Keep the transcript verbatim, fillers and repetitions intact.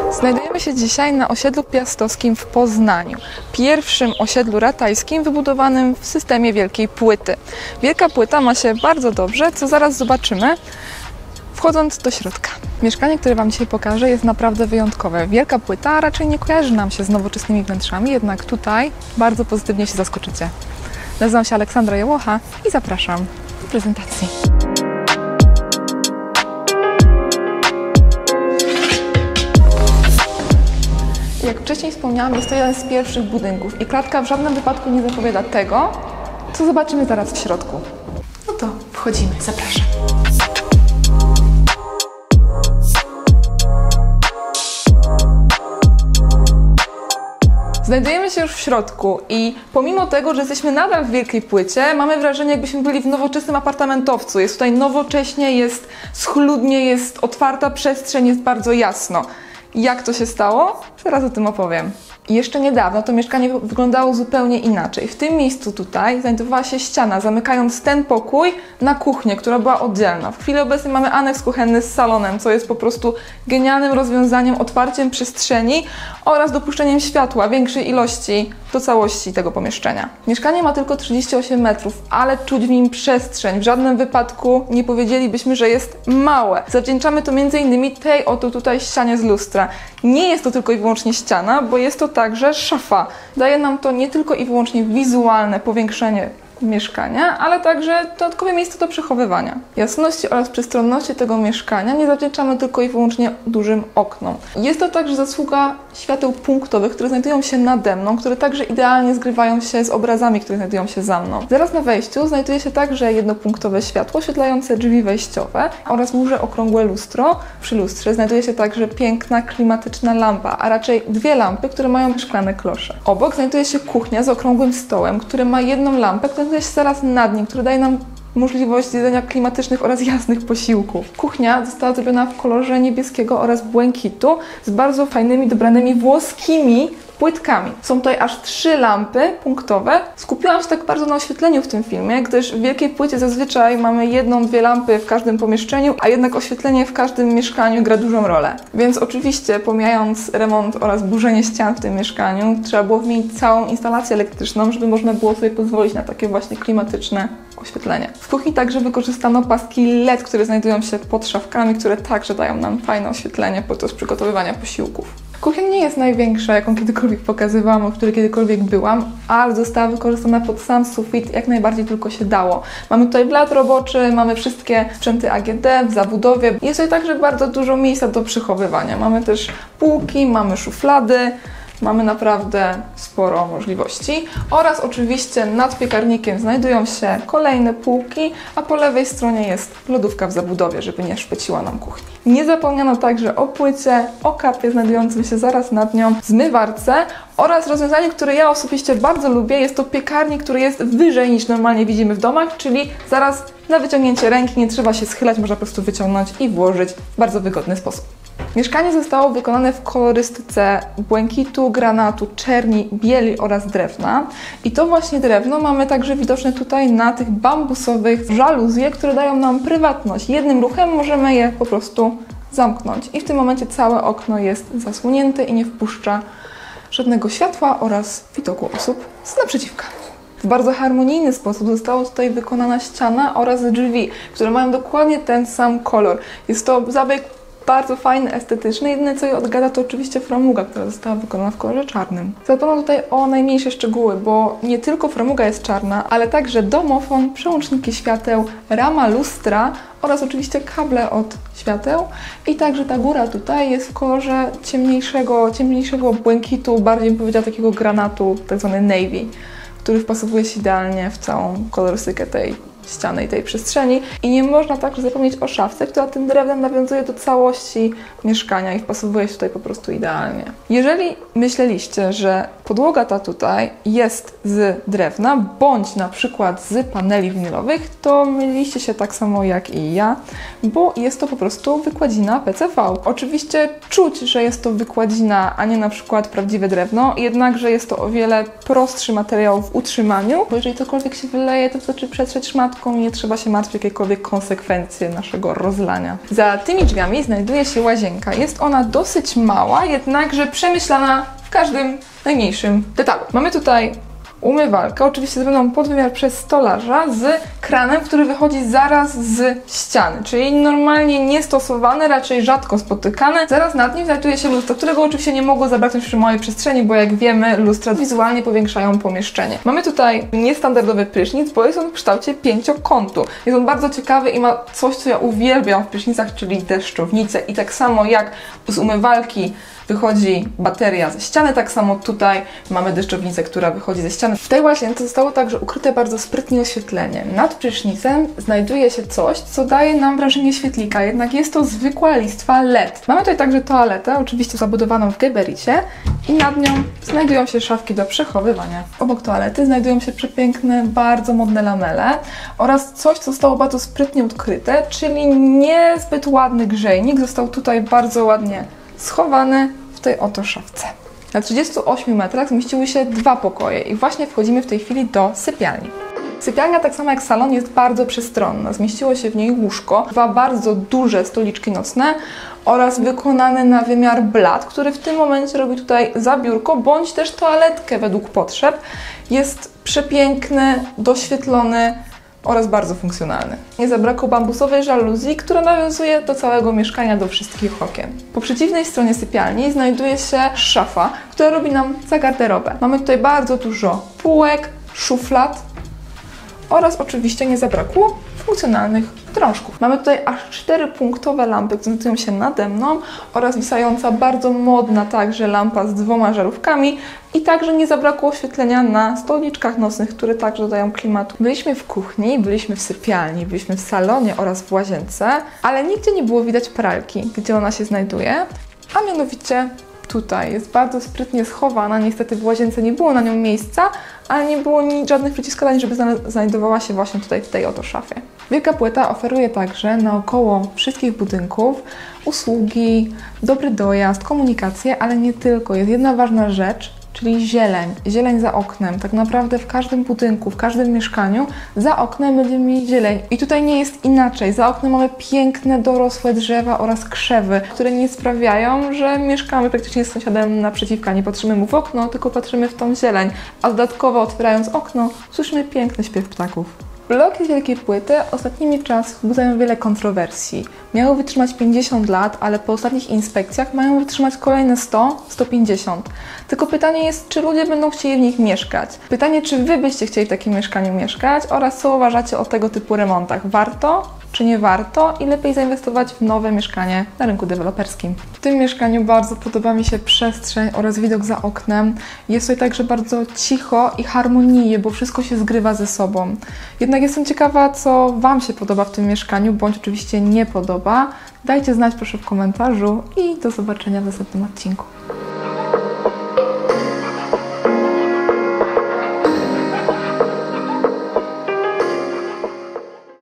Znajdujemy się dzisiaj na osiedlu piastowskim w Poznaniu, pierwszym osiedlu ratajskim wybudowanym w systemie wielkiej płyty. Wielka płyta ma się bardzo dobrze, co zaraz zobaczymy, wchodząc do środka. Mieszkanie, które Wam dzisiaj pokażę, jest naprawdę wyjątkowe. Wielka płyta raczej nie kojarzy nam się z nowoczesnymi wnętrzami, jednak tutaj bardzo pozytywnie się zaskoczycie. Nazywam się Aleksandra Jałocha i zapraszam do prezentacji. Jak wcześniej wspomniałam, jest to jeden z pierwszych budynków i klatka w żadnym wypadku nie zapowiada tego, co zobaczymy zaraz w środku. No to wchodzimy, zapraszam. Znajdujemy się już w środku i pomimo tego, że jesteśmy nadal w wielkiej płycie, mamy wrażenie, jakbyśmy byli w nowoczesnym apartamentowcu. Jest tutaj nowocześnie, jest schludnie, jest otwarta przestrzeń, jest bardzo jasno. Jak to się stało? Zaraz o tym opowiem. Jeszcze niedawno to mieszkanie wyglądało zupełnie inaczej. W tym miejscu tutaj znajdowała się ściana, zamykając ten pokój na kuchnię, która była oddzielna. W chwili obecnej mamy aneks kuchenny z salonem, co jest po prostu genialnym rozwiązaniem, otwarciem przestrzeni oraz dopuszczeniem światła większej ilości do całości tego pomieszczenia. Mieszkanie ma tylko trzydzieści osiem metrów, ale czuć w nim przestrzeń. W żadnym wypadku nie powiedzielibyśmy, że jest małe. Zawdzięczamy to między innymi tej oto tutaj ścianie z lustra. Nie jest to tylko i wyłącznie ściana, bo jest to także szafa. Daje nam to nie tylko i wyłącznie wizualne powiększenie mieszkania, ale także dodatkowe miejsce do przechowywania. Jasności oraz przestronności tego mieszkania nie zawdzięczamy tylko i wyłącznie dużym oknom. Jest to także zasługa świateł punktowych, które znajdują się nade mną, które także idealnie zgrywają się z obrazami, które znajdują się za mną. Zaraz na wejściu znajduje się także jednopunktowe światło oświetlające drzwi wejściowe oraz duże okrągłe lustro. Przy lustrze znajduje się także piękna, klimatyczna lampa, a raczej dwie lampy, które mają szklane klosze. Obok znajduje się kuchnia z okrągłym stołem, który ma jedną lampę, która znajduje się zaraz nad nim, który daje nam możliwość jedzenia klimatycznych oraz jasnych posiłków. Kuchnia została zrobiona w kolorze niebieskiego oraz błękitu z bardzo fajnymi, dobranymi włoskimi płytkami. Są tutaj aż trzy lampy punktowe. Skupiłam się tak bardzo na oświetleniu w tym filmie, gdyż w wielkiej płycie zazwyczaj mamy jedną, dwie lampy w każdym pomieszczeniu, a jednak oświetlenie w każdym mieszkaniu gra dużą rolę. Więc oczywiście, pomijając remont oraz burzenie ścian w tym mieszkaniu, trzeba było wymienić całą instalację elektryczną, żeby można było sobie pozwolić na takie właśnie klimatyczne oświetlenie. W kuchni także wykorzystano paski L E D, które znajdują się pod szafkami, które także dają nam fajne oświetlenie podczas przygotowywania posiłków. Kuchnia nie jest największa, jaką kiedykolwiek pokazywałam, w której kiedykolwiek byłam, ale została wykorzystana pod sam sufit jak najbardziej tylko się dało. Mamy tutaj blat roboczy, mamy wszystkie sprzęty A G D w zabudowie. Jest tutaj także bardzo dużo miejsca do przechowywania. Mamy też półki, mamy szuflady. Mamy naprawdę sporo możliwości oraz oczywiście nad piekarnikiem znajdują się kolejne półki, a po lewej stronie jest lodówka w zabudowie, żeby nie szpeciła nam kuchni. Nie zapomniano także o płycie, o kapie znajdującym się zaraz nad nią, zmywarce oraz rozwiązanie, które ja osobiście bardzo lubię, jest to piekarnik, który jest wyżej niż normalnie widzimy w domach, czyli zaraz na wyciągnięcie ręki nie trzeba się schylać, można po prostu wyciągnąć i włożyć w bardzo wygodny sposób. Mieszkanie zostało wykonane w kolorystyce błękitu, granatu, czerni, bieli oraz drewna. I to właśnie drewno mamy także widoczne tutaj na tych bambusowych żaluzjach, które dają nam prywatność. Jednym ruchem możemy je po prostu zamknąć. I w tym momencie całe okno jest zasłonięte i nie wpuszcza żadnego światła oraz widoku osób z naprzeciwka. W bardzo harmonijny sposób została tutaj wykonana ściana oraz drzwi, które mają dokładnie ten sam kolor. Jest to zabieg bardzo fajny, estetyczny. Jedyne co je odgada to oczywiście framuga, która została wykonana w kolorze czarnym. Zadbano tutaj o najmniejsze szczegóły, bo nie tylko framuga jest czarna, ale także domofon, przełączniki świateł, rama lustra oraz oczywiście kable od świateł. I także ta góra tutaj jest w kolorze ciemniejszego, ciemniejszego błękitu, bardziej bym powiedziała takiego granatu, tak zwany navy, który wpasowuje się idealnie w całą kolorystykę tej ściany i tej przestrzeni. I nie można także zapomnieć o szafce, która tym drewnem nawiązuje do całości mieszkania i wpasowuje się tutaj po prostu idealnie. Jeżeli myśleliście, że podłoga ta tutaj jest z drewna, bądź na przykład z paneli winylowych, to myliliście się tak samo jak i ja, bo jest to po prostu wykładzina P C V. Oczywiście czuć, że jest to wykładzina, a nie na przykład prawdziwe drewno, jednakże jest to o wiele prostszy materiał w utrzymaniu, bo jeżeli cokolwiek się wyleje, to wystarczy przetrzeć szmatką i nie trzeba się martwić o jakiekolwiek konsekwencje naszego rozlania. Za tymi drzwiami znajduje się łazienka. Jest ona dosyć mała, jednakże przemyślana w każdym najmniejszym detalu. Mamy tutaj umywalkę, oczywiście zrobioną pod wymiar przez stolarza z kranem, który wychodzi zaraz z ściany, czyli normalnie niestosowane, raczej rzadko spotykane. Zaraz nad nim znajduje się lustro, którego oczywiście nie mogło zabraknąć przy małej przestrzeni, bo jak wiemy, lustra wizualnie powiększają pomieszczenie. Mamy tutaj niestandardowy prysznic, bo jest on w kształcie pięciokątu. Jest on bardzo ciekawy i ma coś, co ja uwielbiam w prysznicach, czyli deszczownicę. I tak samo jak z umywalki wychodzi bateria ze ściany, tak samo tutaj mamy deszczownicę, która wychodzi ze ściany. W tej łazience zostało także ukryte bardzo sprytnie oświetlenie. Nad prysznicem znajduje się coś, co daje nam wrażenie świetlika, jednak jest to zwykła listwa L E D. Mamy tutaj także toaletę, oczywiście zabudowaną w gebericie i nad nią znajdują się szafki do przechowywania. Obok toalety znajdują się przepiękne, bardzo modne lamele oraz coś, co zostało bardzo sprytnie odkryte, czyli niezbyt ładny grzejnik został tutaj bardzo ładnie schowany w tej oto szafce. Na trzydziestu ośmiu metrach zmieściły się dwa pokoje i właśnie wchodzimy w tej chwili do sypialni. Sypialnia, tak samo jak salon, jest bardzo przestronna. Zmieściło się w niej łóżko, dwa bardzo duże stoliczki nocne oraz wykonany na wymiar blat, który w tym momencie robi tutaj zabiórko bądź też toaletkę według potrzeb. Jest przepiękny, doświetlony oraz bardzo funkcjonalny. Nie zabrakło bambusowej żaluzji, która nawiązuje do całego mieszkania, do wszystkich okien. Po przeciwnej stronie sypialni znajduje się szafa, która robi nam za garderobę. Mamy tutaj bardzo dużo półek, szuflad oraz oczywiście nie zabrakło funkcjonalnych drążków. Mamy tutaj aż cztery punktowe lampy, które znajdują się nade mną oraz wisająca bardzo modna także lampa z dwoma żarówkami i także nie zabrakło oświetlenia na stolniczkach nocnych, które także dodają klimatu. Byliśmy w kuchni, byliśmy w sypialni, byliśmy w salonie oraz w łazience, ale nigdzie nie było widać pralki, gdzie ona się znajduje, a mianowicie tutaj jest bardzo sprytnie schowana. Niestety w łazience nie było na nią miejsca, ale nie było nic, żadnych przyciskadań, żeby znajdowała się właśnie tutaj w tej oto szafie. Wielka Płyta oferuje także naokoło wszystkich budynków usługi, dobry dojazd, komunikację, ale nie tylko. Jest jedna ważna rzecz, czyli zieleń. Zieleń za oknem. Tak naprawdę w każdym budynku, w każdym mieszkaniu za oknem będziemy mieli zieleń. I tutaj nie jest inaczej. Za oknem mamy piękne, dorosłe drzewa oraz krzewy, które nie sprawiają, że mieszkamy praktycznie z sąsiadem naprzeciwka. Nie patrzymy mu w okno, tylko patrzymy w tą zieleń. A dodatkowo otwierając okno, słyszymy piękny śpiew ptaków. Bloki z Wielkiej Płyty ostatnimi czasy wzbudzają wiele kontrowersji. Miały wytrzymać pięćdziesiąt lat, ale po ostatnich inspekcjach mają wytrzymać kolejne sto do stu pięćdziesięciu. Tylko pytanie jest, czy ludzie będą chcieli w nich mieszkać? Pytanie, czy Wy byście chcieli w takim mieszkaniu mieszkać oraz co uważacie o tego typu remontach? Warto? Czy nie warto i lepiej zainwestować w nowe mieszkanie na rynku deweloperskim. W tym mieszkaniu bardzo podoba mi się przestrzeń oraz widok za oknem. Jest tutaj także bardzo cicho i harmonijnie, bo wszystko się zgrywa ze sobą. Jednak jestem ciekawa, co Wam się podoba w tym mieszkaniu, bądź oczywiście nie podoba. Dajcie znać proszę w komentarzu i do zobaczenia w następnym odcinku.